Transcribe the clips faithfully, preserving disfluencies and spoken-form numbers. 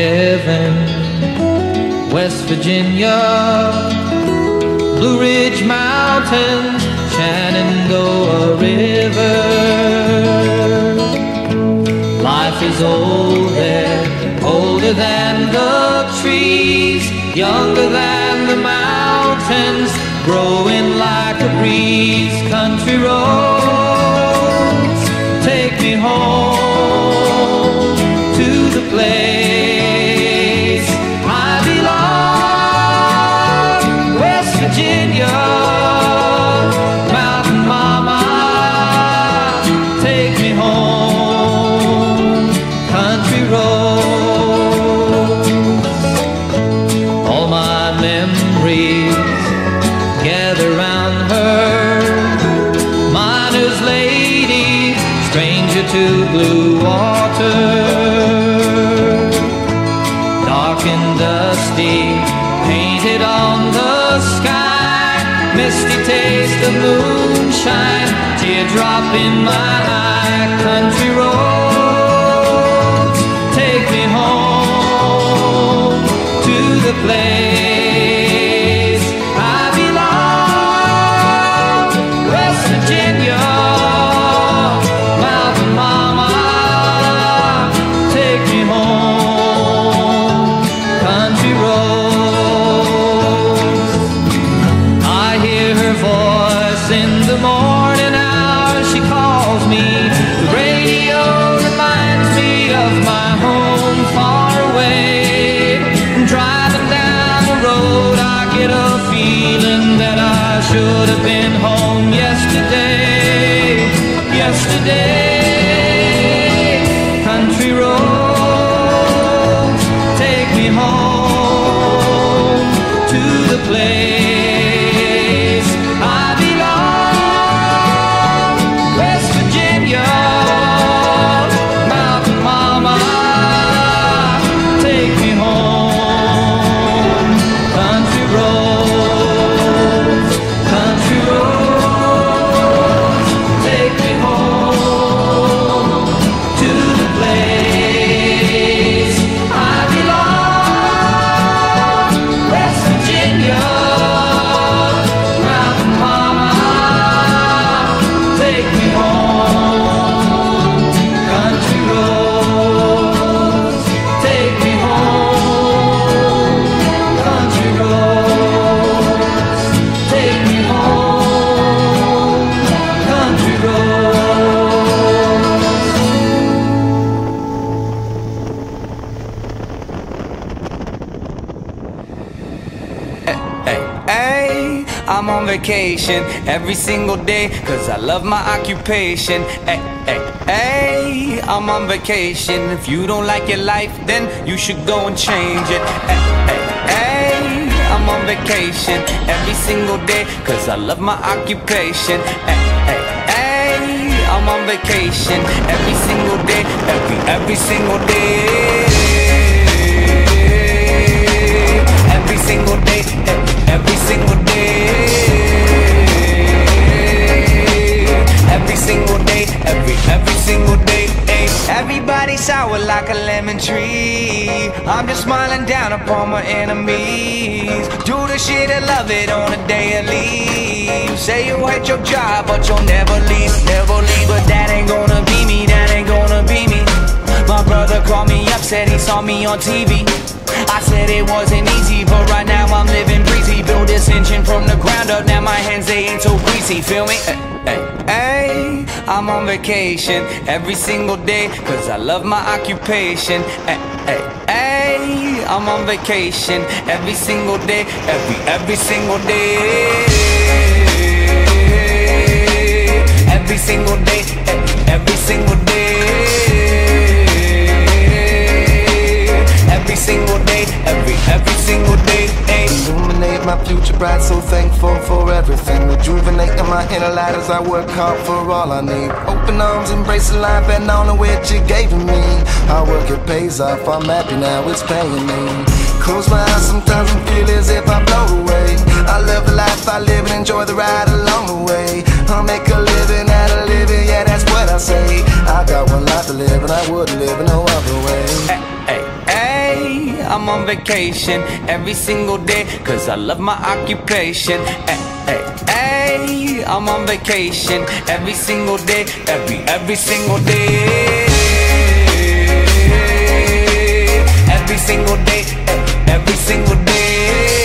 heaven. West Virginia, Blue Ridge Mountains, Shenandoah River. Life is old there, older than the trees, younger than the mountains, growing like a breeze. Country roads, take me home to the place I belong. West Virginia, Mountain Mama, take me home. Country roads, all my memories gather round her. Miner's lady, stranger to blue water. Dark and dusty, painted on the sky. Misty taste of moonshine, teardrop in my eye. Country roads, take me home to the place I belong. West Virginia, Mountain Mama, take me home. Country roads, I hear her voice in the morning hours. She calls me. The radio reminds me of my home far away. Driving down the road, I get a feeling that I should have been home yesterday. Yesterday, country roads, take me home to the place I belong. West Virginia, Mountain Mama, take me home. Country roads, country roads, take me home to the place I belong. West Virginia, Mountain Mama, take me home. Country roads, take me home. Country roads, take me home. Country roads. Hey, hey, I'm on vacation every single day, cause I love my occupation. Hey, hey, hey, I'm on vacation. If you don't like your life, then you should go and change it. Hey, hey, hey, I'm on vacation every single day, cause I love my occupation. Hey, hey, hey, I'm on vacation every single day, every, every single day. Every single day, every single day, every single day, every every single day. Everybody sour like a lemon tree. I'm just smiling down upon my enemies. Do the shit and love it on a daily. You say you hate your job, but you'll never leave, never leave. But that ain't gonna be me, that ain't gonna be me. My brother called me up, said he saw me on T V. I said it wasn't easy, but right now I'm living breezy. Build this engine from the ground up, now my hands, they ain't so greasy, feel me? Hey, hey, I'm on vacation every single day, cause I love my occupation. Hey, hey, hey, I'm on vacation every single day, every, every single day. Every single day, every single day. Every single day, every, every single day. Illuminate my future bright, so thankful for everything. Rejuvenating my inner light as I work hard for all I need. Open arms, embracing life and on the which you gave me. Hard work, it pays off, I'm happy now, it's paying me. Close my eyes sometimes and feel as if I blow away. I love the life I live and enjoy the ride along the way. I'll make a living out of living, yeah, that's what I say. I got one life to live and I wouldn't live in no other way. Hey, hey, hey, on vacation every single day, cause I love my occupation. Ay, ay, ay, I'm on vacation every single day, every, every single day. Every single day, every single day.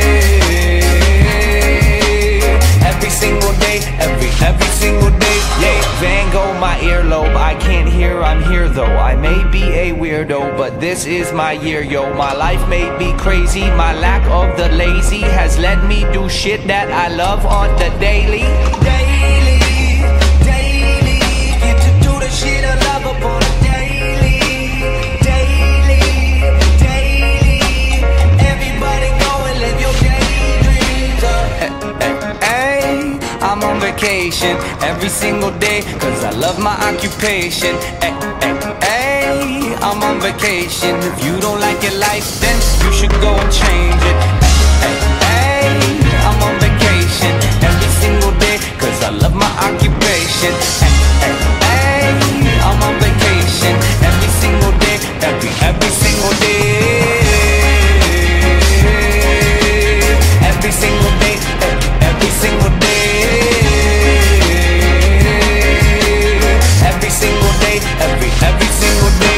Every single day, every, every single day. Yeah, Van Gogh, my earlobe, I can't hear, I'm here though. I may be a weirdo, but this is my year, yo. My life may be crazy, my lack of the lazy has let me do shit that I love on the daily. Daily, daily, get to do the shit I love upon a daily. Daily, daily, everybody go and live your daydreams up. Hey, hey, hey, I'm on vacation every single day, cause I love my occupation. Ay, ay, ay, I'm on vacation. If you don't like your life, then you should go and change it. Ay, ay, ay, I'm on vacation every single day, cause I love my occupation. Ay, ay, ay, I'm on vacation every single day, every, every single day. Every single day, every single day. Every single day, every, every single day.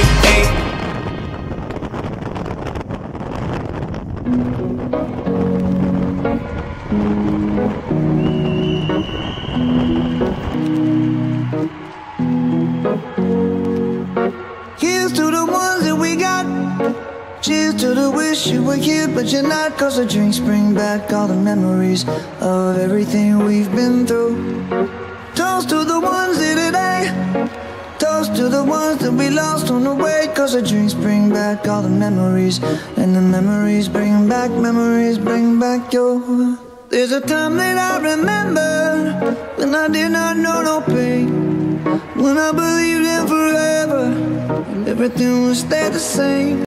Here's to the ones that we got. Cheers to the wish you were here but you're not, cause the drinks bring back all the memories of everything we've been through. Toast to the ones here today. Toast to the ones that we lost on the way, cause the drinks bring back all the memories, and the memories bring back, memories bring back your. There's a time that I remember when I did not know no pain, when I believed in forever and everything would stay the same.